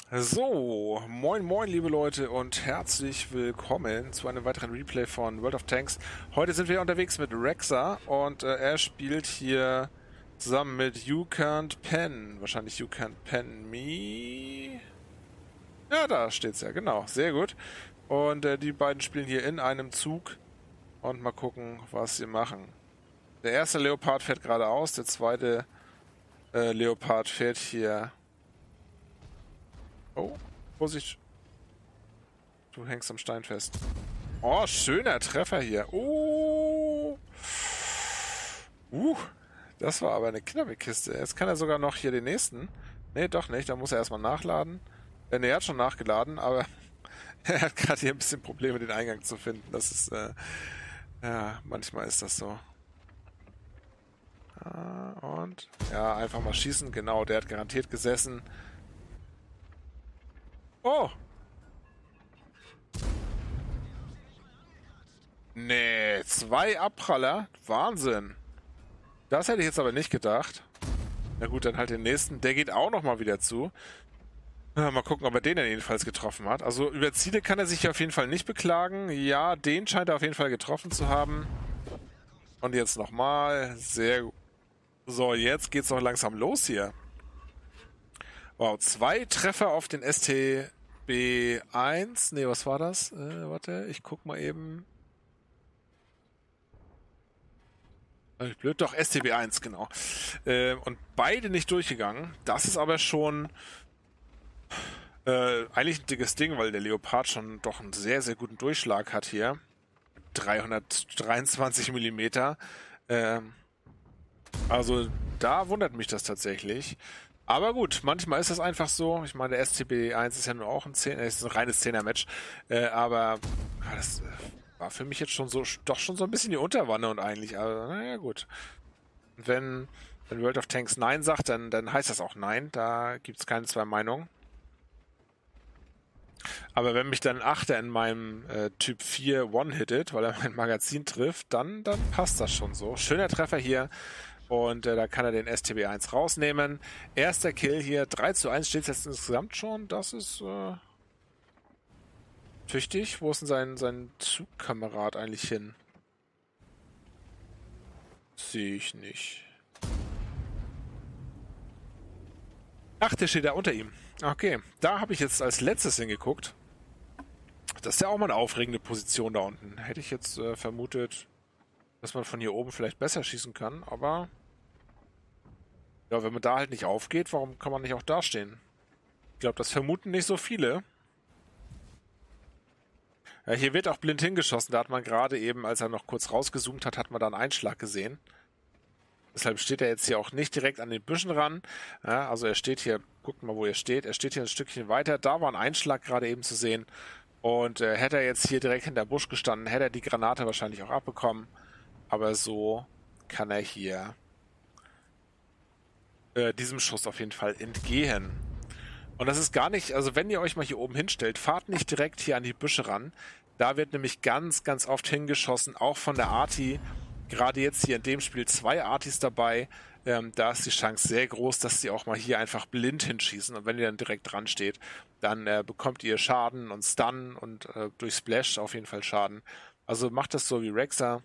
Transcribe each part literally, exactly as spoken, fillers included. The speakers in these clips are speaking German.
So, moin moin liebe Leute und herzlich willkommen zu einem weiteren Replay von World of Tanks. Heute sind wir unterwegs mit Rexxar und äh, er spielt hier zusammen mit You Can't Pen. Wahrscheinlich You Can't Pen Me. Ja, da steht's ja, genau. Sehr gut. Und äh, die beiden spielen hier in einem Zug und mal gucken, was sie machen. Der erste Leopard fährt geradeaus, der zweite äh, Leopard fährt hier... Oh, Vorsicht. Du hängst am Stein fest. Oh, schöner Treffer hier. Oh. Uh, das war aber eine knappe Kiste. Jetzt kann er sogar noch hier den nächsten. Nee, doch nicht. Da muss er erstmal nachladen. Äh, nee, er hat schon nachgeladen, aber er hat gerade hier ein bisschen Probleme, den Eingang zu finden. Das ist, äh, ja, manchmal ist das so. Ah, und, ja, einfach mal schießen. Genau, der hat garantiert gesessen. Oh! Nee, zwei Abpraller? Wahnsinn! Das hätte ich jetzt aber nicht gedacht. Na gut, dann halt den nächsten. Der geht auch nochmal wieder zu. Ja, mal gucken, ob er den dann jedenfalls getroffen hat. Also über Ziele kann er sich auf jeden Fall nicht beklagen. Ja, den scheint er auf jeden Fall getroffen zu haben. Und jetzt nochmal. Sehr gut. So, jetzt geht's noch langsam los hier. Wow, zwei Treffer auf den S T B eins. Ne, was war das? Äh, warte, ich guck mal eben. Äh, blöd, doch, S T B eins, genau. Äh, und beide nicht durchgegangen. Das ist aber schon äh, eigentlich ein dickes Ding, weil der Leopard schon doch einen sehr, sehr guten Durchschlag hat hier. dreihundertdreiundzwanzig Millimeter. Äh, also da wundert mich das tatsächlich. Aber gut, manchmal ist das einfach so. Ich meine, der S T B eins ist ja nur auch ein Zehner, ist ein reines Zehner-Match. Äh, aber ja, das war für mich jetzt schon so, doch schon so ein bisschen die Unterwanne und eigentlich, aber naja, gut. Wenn, wenn World of Tanks Nein sagt, dann, dann heißt das auch Nein. Da gibt es keine zwei Meinungen. Aber wenn mich dann ein Achter in meinem äh, Typ vier one-hittet, weil er mein Magazin trifft, dann, dann passt das schon so. Schöner Treffer hier. Und äh, da kann er den S T B eins rausnehmen. Erster Kill hier. drei zu eins steht es jetzt insgesamt schon. Das ist äh, tüchtig. Wo ist denn sein, sein Zugkamerad eigentlich hin? Sehe ich nicht. Ach, der steht da unter ihm. Okay, da habe ich jetzt als letztes hingeguckt. Das ist ja auch mal eine aufregende Position da unten. Hätte ich jetzt äh, vermutet, dass man von hier oben vielleicht besser schießen kann, aber ja, wenn man da halt nicht aufgeht, warum kann man nicht auch da stehen? Ich glaube, das vermuten nicht so viele. Ja, hier wird auch blind hingeschossen. Da hat man gerade eben, als er noch kurz rausgezoomt hat, hat man da einen Einschlag gesehen. Deshalb steht er jetzt hier auch nicht direkt an den Büschen ran. Ja, also er steht hier, guckt mal, wo er steht. Er steht hier ein Stückchen weiter. Da war ein Einschlag gerade eben zu sehen. Und äh, hätte er jetzt hier direkt hinter Busch gestanden, hätte er die Granate wahrscheinlich auch abbekommen. Aber so kann er hier äh, diesem Schuss auf jeden Fall entgehen. Und das ist gar nicht, also wenn ihr euch mal hier oben hinstellt, fahrt nicht direkt hier an die Büsche ran. Da wird nämlich ganz, ganz oft hingeschossen, auch von der Arti. Gerade jetzt hier in dem Spiel zwei Artis dabei. Ähm, da ist die Chance sehr groß, dass sie auch mal hier einfach blind hinschießen. Und wenn ihr dann direkt dran steht, dann äh, bekommt ihr Schaden und Stun und äh, durch Splash auf jeden Fall Schaden. Also macht das so wie Rexxar.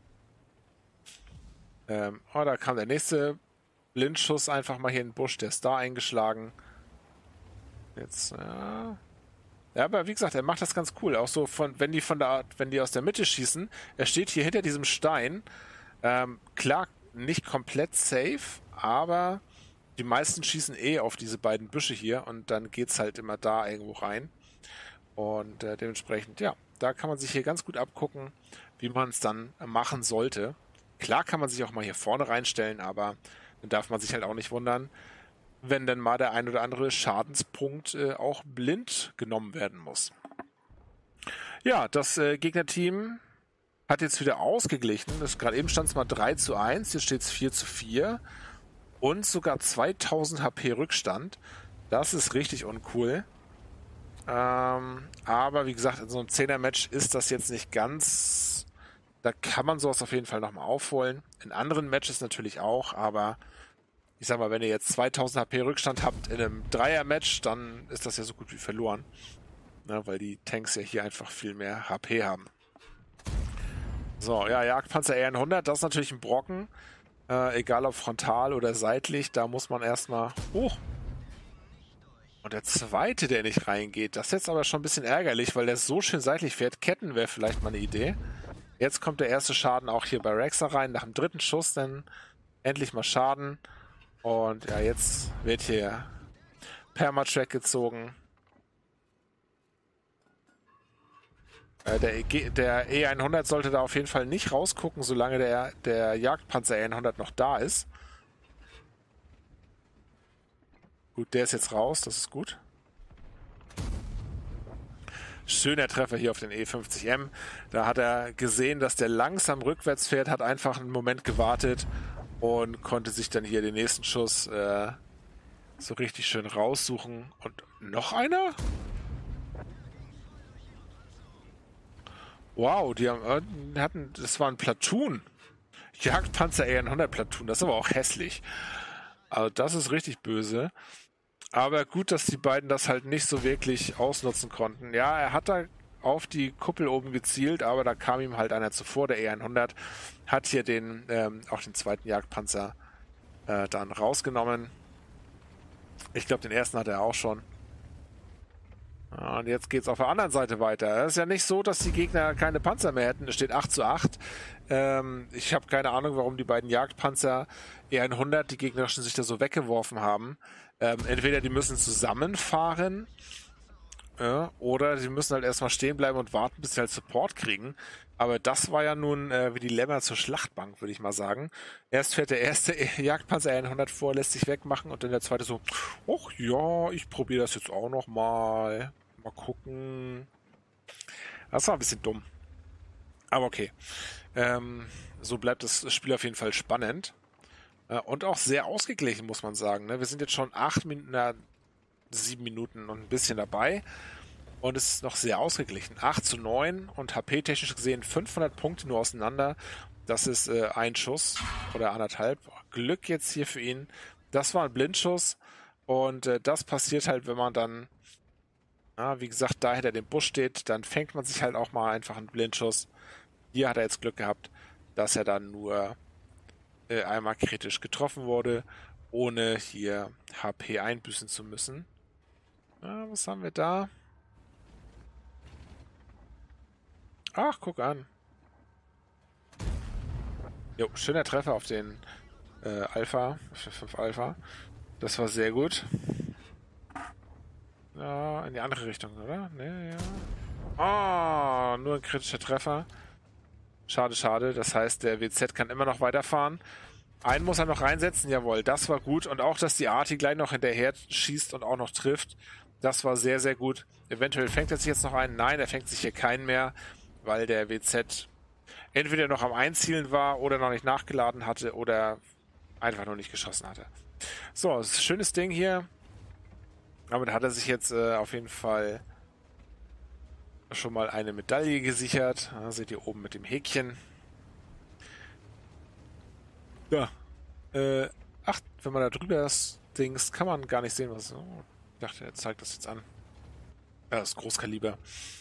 Ähm, oh, da kam der nächste Blindschuss einfach mal hier in den Busch. Der ist da eingeschlagen. Jetzt, ja... Ja, aber wie gesagt, er macht das ganz cool. Auch so, von, wenn die von der, wenn die aus der Mitte schießen, er steht hier hinter diesem Stein. Ähm, klar, nicht komplett safe, aber die meisten schießen eh auf diese beiden Büsche hier und dann geht's halt immer da irgendwo rein. Und äh, dementsprechend, ja, da kann man sich hier ganz gut abgucken, wie man es dann machen sollte. Klar kann man sich auch mal hier vorne reinstellen, aber dann darf man sich halt auch nicht wundern, wenn dann mal der ein oder andere Schadenspunkt äh, auch blind genommen werden muss. Ja, das äh, Gegnerteam hat jetzt wieder ausgeglichen. Das gerade eben stand es mal drei zu eins, jetzt steht es vier zu vier und sogar zweitausend H P Rückstand. Das ist richtig uncool. Ähm, aber wie gesagt, in so einem Zehner-Match ist das jetzt nicht ganz... Da kann man sowas auf jeden Fall nochmal aufholen. In anderen Matches natürlich auch, aber ich sag mal, wenn ihr jetzt zweitausend H P Rückstand habt in einem Dreier-Match, dann ist das ja so gut wie verloren. Ne, weil die Tanks ja hier einfach viel mehr H P haben. So, ja, Jagdpanzer R hundert, das ist natürlich ein Brocken. Äh, egal ob frontal oder seitlich, da muss man erstmal hoch. Und der zweite, der nicht reingeht, das ist jetzt aber schon ein bisschen ärgerlich, weil der so schön seitlich fährt. Ketten wäre vielleicht mal eine Idee. Jetzt kommt der erste Schaden auch hier bei Rexa rein. Nach dem dritten Schuss dann endlich mal Schaden. Und ja, jetzt wird hier Permatrack gezogen. Äh, der, E- der E hundert sollte da auf jeden Fall nicht rausgucken, solange der, der Jagdpanzer E hundert noch da ist. Gut, der ist jetzt raus, das ist gut. Schöner Treffer hier auf den E fünfzig M. Da hat er gesehen, dass der langsam rückwärts fährt, hat einfach einen Moment gewartet und konnte sich dann hier den nächsten Schuss äh, so richtig schön raussuchen. Und noch einer? Wow, die haben, äh, hatten, das war ein Platoon. Jagdpanzer E hundert Platoon, das ist aber auch hässlich. Also das ist richtig böse. Aber gut, dass die beiden das halt nicht so wirklich ausnutzen konnten. Ja, er hat da auf die Kuppel oben gezielt, aber da kam ihm halt einer zuvor, der E hundert, hat hier den, ähm, auch den zweiten Jagdpanzer äh, dann rausgenommen. Ich glaube, den ersten hat er auch schon. Ja, und jetzt geht es auf der anderen Seite weiter. Es ist ja nicht so, dass die Gegner keine Panzer mehr hätten. Es steht acht zu acht. Ähm, ich habe keine Ahnung, warum die beiden Jagdpanzer E hundert die gegnerischen sich da so weggeworfen haben. Ähm, entweder die müssen zusammenfahren ja, oder sie müssen halt erstmal stehen bleiben und warten, bis sie halt Support kriegen. Aber das war ja nun äh, wie die Lämmer zur Schlachtbank, würde ich mal sagen. Erst fährt der erste Jagdpanzer E hundert vor, lässt sich wegmachen und dann der zweite so, ach ja, ich probiere das jetzt auch noch mal. Mal gucken. Das war ein bisschen dumm. Aber okay. Ähm, so bleibt das Spiel auf jeden Fall spannend. Äh, und auch sehr ausgeglichen, muss man sagen. Ne? Wir sind jetzt schon acht Minuten, na, sieben Minuten und ein bisschen dabei. Und es ist noch sehr ausgeglichen. acht zu neun und H P-technisch gesehen fünfhundert Punkte nur auseinander. Das ist äh, ein Schuss oder anderthalb. Glück jetzt hier für ihn. Das war ein Blindschuss. Und äh, das passiert halt, wenn man dann ja, wie gesagt, da hinter dem Busch steht, dann fängt man sich halt auch mal einfach einen Blindschuss. Hier hat er jetzt Glück gehabt, dass er dann nur äh, einmal kritisch getroffen wurde, ohne hier H P einbüßen zu müssen. Ja, was haben wir da? Ach, guck an. Jo, schöner Treffer auf den äh, Alpha, fünf Alpha. Das war sehr gut. Ja, in die andere Richtung, oder? Ne, ja. Oh, nur ein kritischer Treffer. Schade, schade. Das heißt, der W Z kann immer noch weiterfahren. Einen muss er noch reinsetzen. Jawohl, das war gut. Und auch, dass die Arti gleich noch hinterher schießt und auch noch trifft. Das war sehr, sehr gut. Eventuell fängt er sich jetzt noch einen. Nein, er fängt sich hier keinen mehr, weil der W Z entweder noch am Einzielen war oder noch nicht nachgeladen hatte oder einfach noch nicht geschossen hatte. So, das ist ein schönes Ding hier. Damit hat er sich jetzt äh, auf jeden Fall schon mal eine Medaille gesichert. Da seht ihr oben mit dem Häkchen. Ja. Äh, ach, wenn man da drüber ist, Dings, kann man gar nicht sehen, was. Oh, ich dachte, er zeigt das jetzt an. Ja, das ist Großkaliber.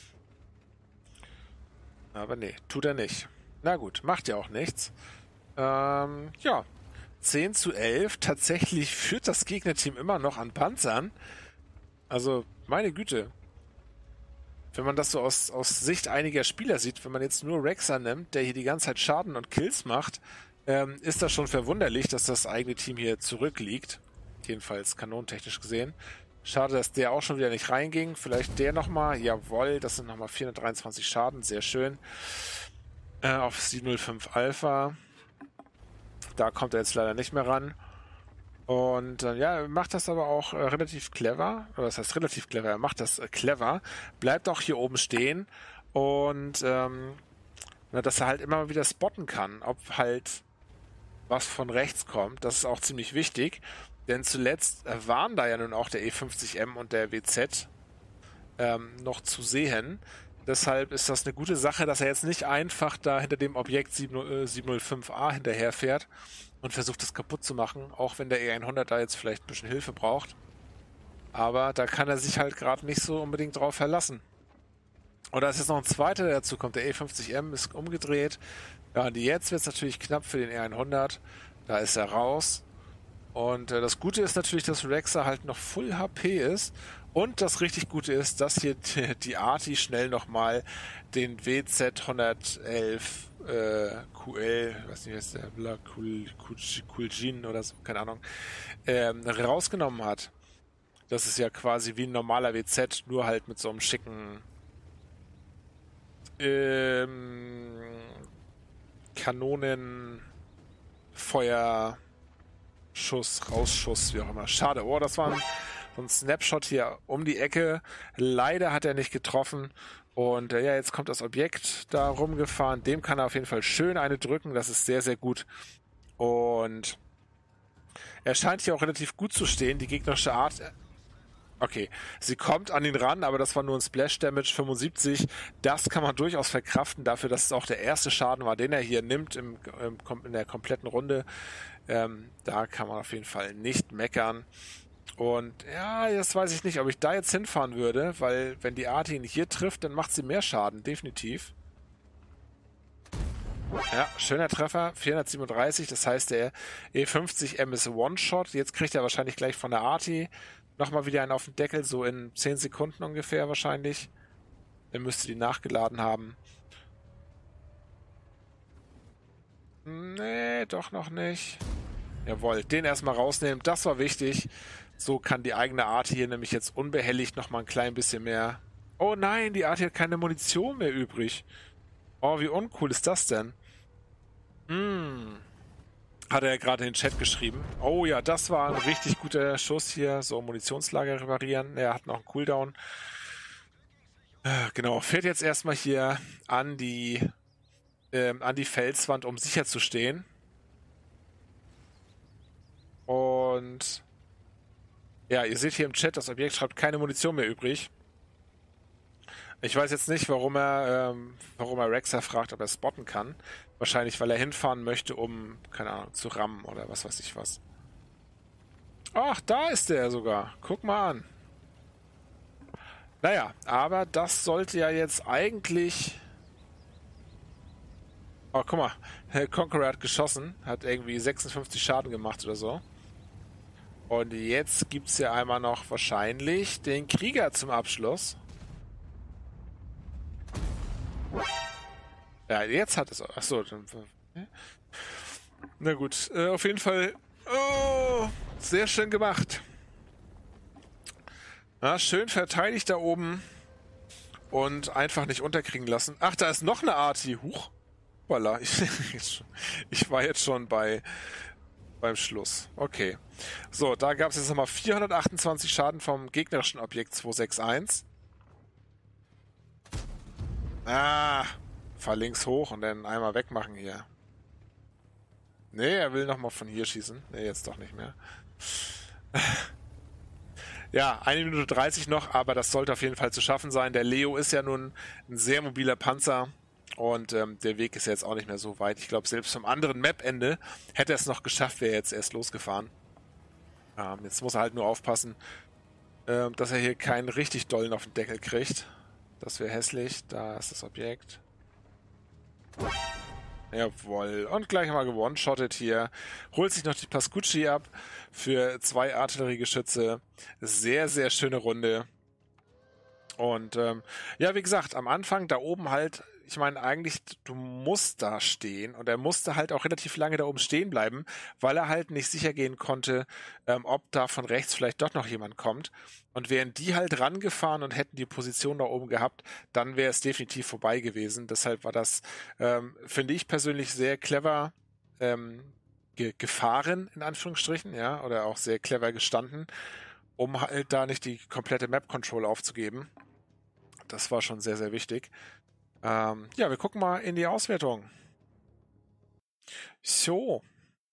Aber nee, tut er nicht. Na gut, macht ja auch nichts. Ähm, ja. zehn zu elf. Tatsächlich führt das Gegnerteam immer noch an Panzern. Also, meine Güte. Wenn man das so aus, aus Sicht einiger Spieler sieht, wenn man jetzt nur Rexa nimmt, der hier die ganze Zeit Schaden und Kills macht, ähm, ist das schon verwunderlich, dass das eigene Team hier zurückliegt. Jedenfalls kanonentechnisch gesehen. Schade, dass der auch schon wieder nicht reinging. Vielleicht der nochmal. Jawohl, das sind nochmal vierhundertdreiundzwanzig Schaden. Sehr schön. Äh, auf siebenhundertfünf Alpha. Da kommt er jetzt leider nicht mehr ran. Und äh, ja, er macht das aber auch äh, relativ clever. Oder das heißt relativ clever, er macht das äh, clever. Bleibt auch hier oben stehen. Und ähm, na, dass er halt immer wieder spotten kann, ob halt was von rechts kommt. Das ist auch ziemlich wichtig. Denn zuletzt äh, waren da ja nun auch der E fünfzig M und der W Z ähm, noch zu sehen. Deshalb ist das eine gute Sache, dass er jetzt nicht einfach da hinter dem Objekt sieben null fünf A hinterherfährt, und versucht das kaputt zu machen, auch wenn der E hundert da jetzt vielleicht ein bisschen Hilfe braucht. Aber da kann er sich halt gerade nicht so unbedingt drauf verlassen. Und da ist jetzt noch ein zweiter, der dazu kommt. Der E fünfzig M ist umgedreht. Ja, und jetzt wird es natürlich knapp für den E hundert. Da ist er raus. Und äh, das Gute ist natürlich, dass Rexa halt noch Full H P ist. Und das richtig Gute ist, dass hier die, die Arti schnell nochmal den W Z hundertelf äh, Q L, weiß nicht, was der Bla, Kuljin oder so, keine Ahnung, ähm, rausgenommen hat. Das ist ja quasi wie ein normaler W Z, nur halt mit so einem schicken ähm, Kanonenfeuer Schuss, Rausschuss, wie auch immer. Schade. Oh, das war ein, so ein Snapshot hier um die Ecke. Leider hat er nicht getroffen. Und äh, ja, jetzt kommt das Objekt da rumgefahren. Dem kann er auf jeden Fall schön eine drücken. Das ist sehr, sehr gut. Und er scheint hier auch relativ gut zu stehen. Die gegnerische Art... Okay, sie kommt an ihn ran, aber das war nur ein Splash Damage fünfundsiebzig. Das kann man durchaus verkraften dafür, dass es auch der erste Schaden war, den er hier nimmt im, im, in der kompletten Runde. Ähm, da kann man auf jeden Fall nicht meckern. Und ja, jetzt weiß ich nicht, ob ich da jetzt hinfahren würde, weil wenn die Arti ihn hier trifft, dann macht sie mehr Schaden, definitiv. Ja, schöner Treffer, vierhundertsiebenunddreißig, das heißt der E fünfzig M ist One-Shot. Jetzt kriegt er wahrscheinlich gleich von der Arti nochmal wieder einen auf den Deckel, so in zehn Sekunden ungefähr wahrscheinlich. Er müsste die nachgeladen haben. Nee, doch noch nicht. Jawohl, den erstmal rausnehmen, das war wichtig. So kann die eigene Arti hier nämlich jetzt unbehelligt nochmal ein klein bisschen mehr... Oh nein, die Arti hat keine Munition mehr übrig. Oh, wie uncool ist das denn? Hm... Hat er ja gerade in den Chat geschrieben. Oh ja, das war ein richtig guter Schuss hier. So, Munitionslager reparieren. Er hat noch einen Cooldown. Äh, genau, fährt jetzt erstmal hier an die, ähm, an die Felswand, um sicher zu stehen. Und ja, ihr seht hier im Chat, das Objekt schreibt keine Munition mehr übrig. Ich weiß jetzt nicht, warum er, ähm, warum er Rexa fragt, ob er spotten kann. Wahrscheinlich, weil er hinfahren möchte, um, keine Ahnung, zu rammen oder was weiß ich was. Ach, da ist der sogar. Guck mal an. Naja, aber das sollte ja jetzt eigentlich... Oh, guck mal. Herr Conqueror hat geschossen. Hat irgendwie sechsundfünfzig Schaden gemacht oder so. Und jetzt gibt es ja einmal noch wahrscheinlich den Krieger zum Abschluss. Ja, jetzt hat es... Achso. Na gut, äh, auf jeden Fall... Oh, sehr schön gemacht. Ja, schön verteidigt da oben. Und einfach nicht unterkriegen lassen. Ach, da ist noch eine Arti. Huch. Voila. Ich, ich war jetzt schon bei beim Schluss. Okay. So, da gab es jetzt nochmal vierhundertachtundzwanzig Schaden vom gegnerischen Objekt zweihunderteinundsechzig. Ah, fahr links hoch und dann einmal wegmachen hier. Nee, er will nochmal von hier schießen. Nee, jetzt doch nicht mehr. Ja, eine Minute dreißig noch, aber das sollte auf jeden Fall zu schaffen sein. Der Leo ist ja nun ein sehr mobiler Panzer und ähm, der Weg ist jetzt auch nicht mehr so weit. Ich glaube, selbst vom anderen Map-Ende hätte er es noch geschafft, wäre er jetzt erst losgefahren. Ähm, jetzt muss er halt nur aufpassen, ähm, dass er hier keinen richtig dollen auf den Deckel kriegt. Das wäre hässlich. Da ist das Objekt. Jawohl. Und gleich mal gewone-shottet hier. Holt sich noch die Pascucci ab für zwei Artilleriegeschütze. Sehr, sehr schöne Runde. Und ähm, ja, wie gesagt, am Anfang da oben halt, ich meine eigentlich, du musst da stehen und er musste halt auch relativ lange da oben stehen bleiben, weil er halt nicht sicher gehen konnte, ähm, ob da von rechts vielleicht doch noch jemand kommt. Und wären die halt rangefahren und hätten die Position da oben gehabt, dann wäre es definitiv vorbei gewesen. Deshalb war das, ähm, finde ich persönlich, sehr clever ähm, ge gefahren, in Anführungsstrichen, ja, oder auch sehr clever gestanden, um halt da nicht die komplette Map-Control aufzugeben. Das war schon sehr, sehr wichtig. Ähm, ja, wir gucken mal in die Auswertung. So.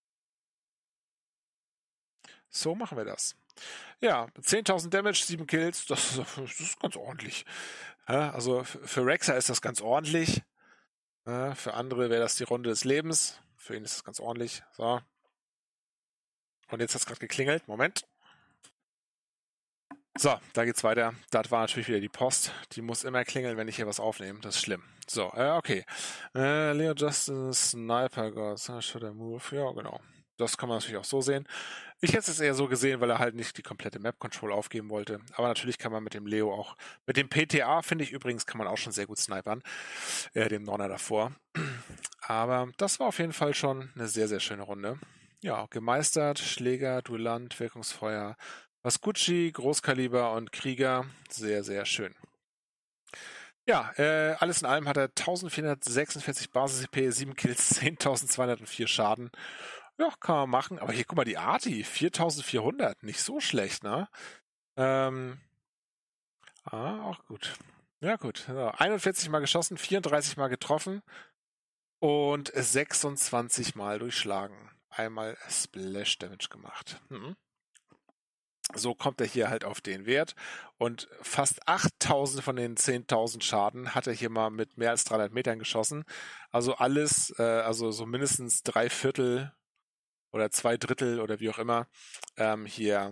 So machen wir das. Ja, zehntausend Damage, sieben Kills, das, das ist ganz ordentlich. Ja, also für Rexa ist das ganz ordentlich. Ja, für andere wäre das die Runde des Lebens. Für ihn ist das ganz ordentlich. So. Und jetzt hat es gerade geklingelt. Moment. So, da geht's weiter. Das war natürlich wieder die Post. Die muss immer klingeln, wenn ich hier was aufnehme. Das ist schlimm. So, äh, okay. Äh, Leo Justin Sniper God. Should I move? Ja, genau. Das kann man natürlich auch so sehen. Ich hätte es eher so gesehen, weil er halt nicht die komplette Map-Control aufgeben wollte. Aber natürlich kann man mit dem Leo auch, mit dem P T A, finde ich übrigens, kann man auch schon sehr gut snipern. Äh, dem Donner davor. Aber das war auf jeden Fall schon eine sehr, sehr schöne Runde. Ja, gemeistert, Schläger, Duellant, Wirkungsfeuer, Vascucci, Großkaliber und Krieger. Sehr, sehr schön. Ja, äh, alles in allem hat er eintausendvierhundertsechsundvierzig Basis-C P, sieben Kills, zehntausendzweihundertvier Schaden. Ja, kann man machen. Aber hier, guck mal, die Arti, viertausendvierhundert. Nicht so schlecht, ne? Ähm, ah, auch gut. Ja, gut. So, einundvierzig Mal geschossen, vierunddreißig Mal getroffen und sechsundzwanzig Mal durchschlagen. Einmal Splash Damage gemacht. Mhm. So kommt er hier halt auf den Wert und fast achttausend von den zehntausend Schaden hat er hier mal mit mehr als dreihundert Metern geschossen. Also alles, äh, also so mindestens drei Viertel oder zwei Drittel oder wie auch immer ähm, hier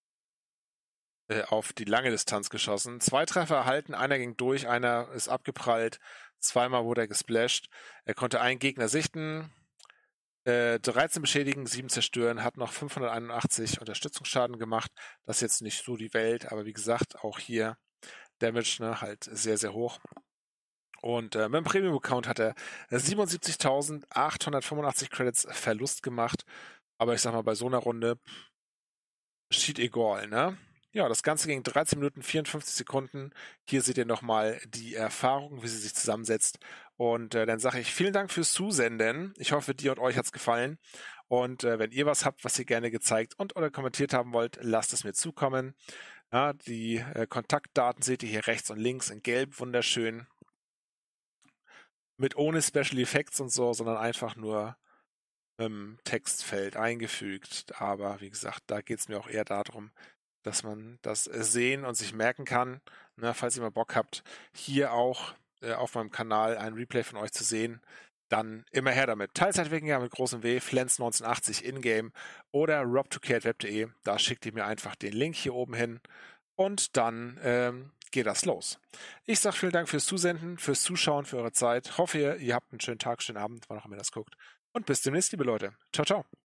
äh, auf die lange Distanz geschossen. Zwei Treffer erhalten, einer ging durch, einer ist abgeprallt, zweimal wurde er gesplasht. Er konnte einen Gegner sichten, Äh, dreizehn beschädigen, sieben zerstören, hat noch fünfhunderteinundachtzig Unterstützungsschaden gemacht. Das ist jetzt nicht so die Welt, aber wie gesagt, auch hier Damage, ne, halt sehr, sehr hoch. Und äh, mit dem Premium-Account hat er siebenundsiebzigtausendachthundertfünfundachtzig Credits Verlust gemacht. Aber ich sag mal, bei so einer Runde steht egal, ne? Ja, das Ganze ging dreizehn Minuten vierundfünfzig Sekunden. Hier seht ihr nochmal die Erfahrung, wie sie sich zusammensetzt. Und äh, dann sage ich vielen Dank fürs Zusenden. Ich hoffe, dir und euch hat's gefallen. Und äh, wenn ihr was habt, was ihr gerne gezeigt und oder kommentiert haben wollt, lasst es mir zukommen. Ja, die äh, Kontaktdaten seht ihr hier rechts und links in gelb, wunderschön. Mit ohne Special Effects und so, sondern einfach nur im Textfeld eingefügt. Aber wie gesagt, da geht's mir auch eher darum, dass man das sehen und sich merken kann. Ne, falls ihr mal Bock habt, hier auch äh, auf meinem Kanal ein Replay von euch zu sehen, dann immer her damit. Teilzeitwikinger mit großem W, Flens neunzehnhundertachtzig in-game oder rob two k at web punkt de. Da schickt ihr mir einfach den Link hier oben hin und dann ähm, geht das los. Ich sage vielen Dank fürs Zusenden, fürs Zuschauen, für eure Zeit. Hoffe, ihr, ihr habt einen schönen Tag, schönen Abend, wann auch immer ihr das guckt. Und bis demnächst, liebe Leute. Ciao, ciao.